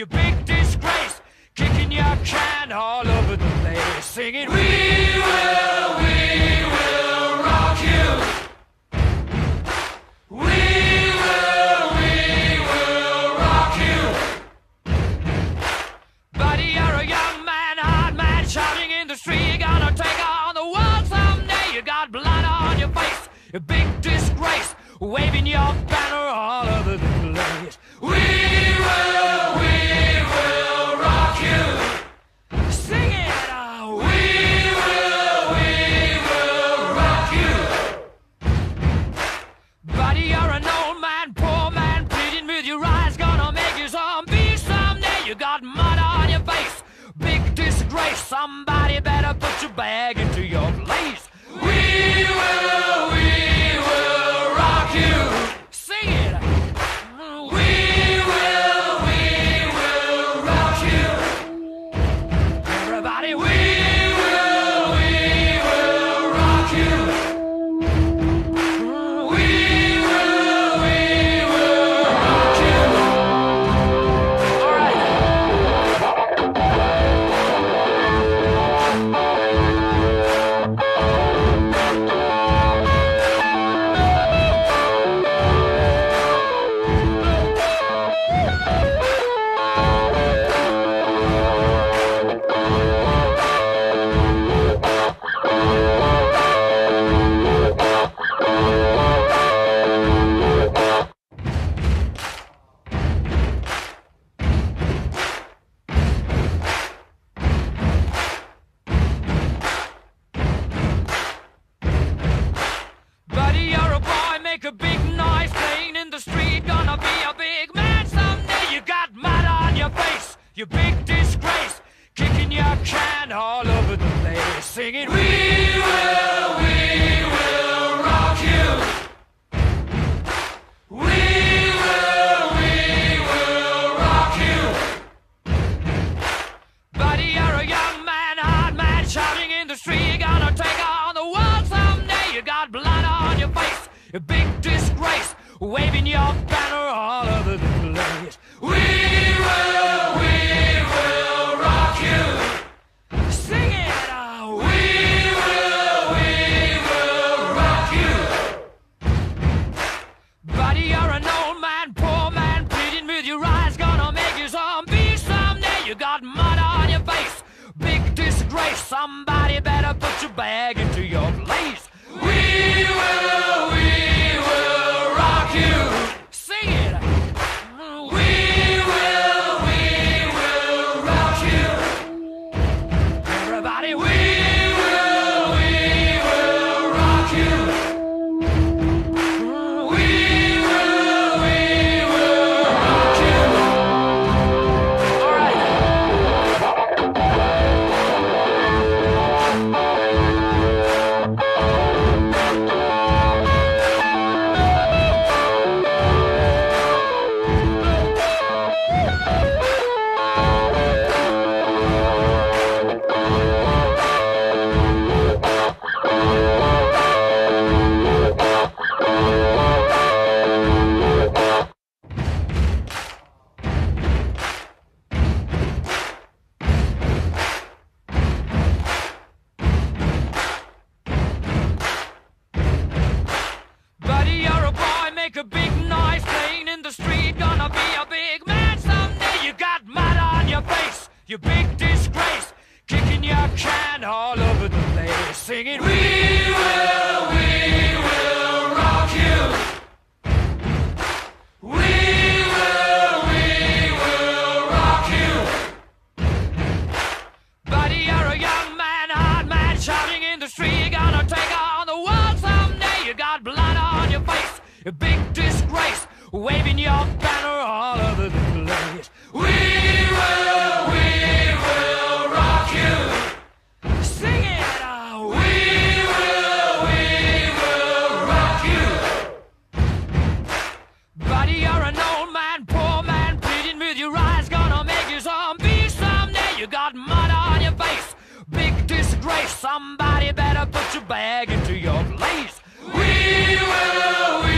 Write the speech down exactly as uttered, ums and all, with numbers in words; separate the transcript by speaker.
Speaker 1: you big disgrace, kicking your can all over the place, singing, we will, we will rock you. We will, we will rock you. Buddy, you're a young man, hard man, shouting in the street, you're gonna take on the world someday. You got blood on your face, a big disgrace, waving your banner all over the place. We will, we will rock you. Sing it out. We will, we will rock you. Buddy, you're an old man, poor man, pleading with your eyes, gonna make you zombie someday. You got mud on your face, big disgrace, somebody better put your bag into your place. We will, we will rock you. Sing it. We will, we will rock you. Everybody, we will, we will rock you. We will, we will rock you. All right. Buddy, you're a boy, make a big noise, playing in the street, gonna be a big man someday. You got mud on your face, you big disgrace, kicking your can all over the place, singing, we will, we will rock you. We will, we will rock you. Buddy, you're a young man, hard man, shouting in the street, you're gonna take on the world someday. You got blood on your face, a big disgrace, waving your banner all over the place. We will, we will rock you. Sing it out. We will, we will rock you. Buddy, you're an old man, poor man, pleading with your eyes, gonna make you zombie someday. You got mud on your face, big disgrace, somebody better put your bag into your place. We will, we will rock you. Sing it. We will, we will rock you. Everybody, we will, we will rock you. We will, we will rock you. All right. Buddy, you're a boy, make a big noise, playing in the street, gonna be a big man someday. You got mud on your face, you big disgrace, kicking your can all over the place, singing, we will, we will rock you. We will, we will rock you. Buddy, you're a young man, hard man, shouting in the street, you're gonna take on the world someday. You got blood on your face, a big disgrace, waving your banner all over the place. We will, we will rock you. Sing it out. We will, we will rock you. Buddy, you're an old man, poor man, pleading with your eyes, gonna make you zombie someday. You got mud on your face, big disgrace, somebody better put your bag into your place. We will, we